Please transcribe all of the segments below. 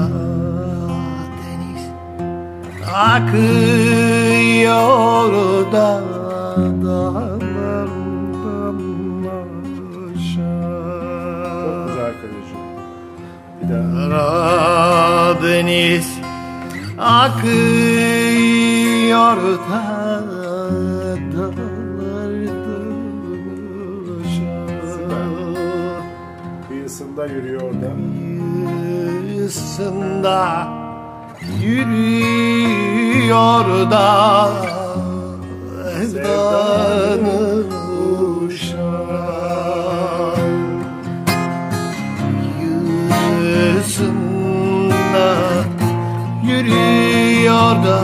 deniz akıyor da dağlardan aşağı. Çok güzel kaleci. Bir daha. Karadeniz akıyor da dağlardan aşağı. Kıyısında yürüyor da. Kıyısında yürüyor da sevdanın uşağı. Kıyısında yürüyor da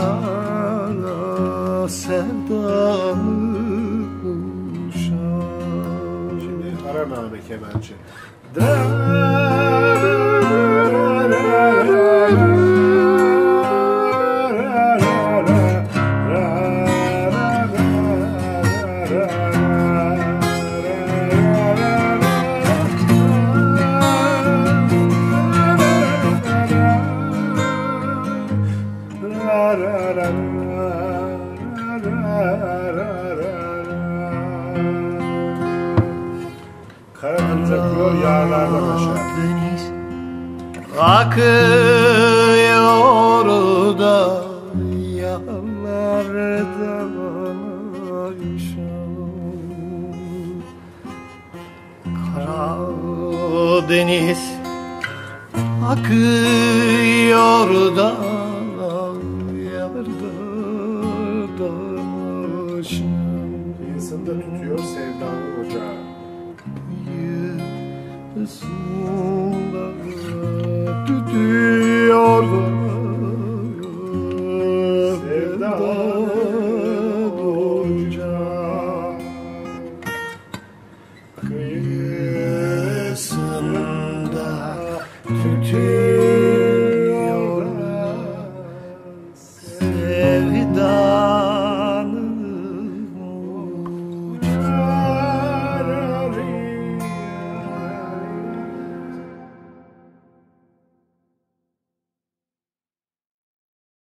sevdanın uşağı. Şimdi ara name kemençe. Karadeniz akıyor yağlardan aşağı. Deniz akıyor da yağlardan aşağı. Karadeniz akıyor da yağlardan aşağı. Kıyısında tutuyor sevdanın ocağı. Kıyısında tutuyor da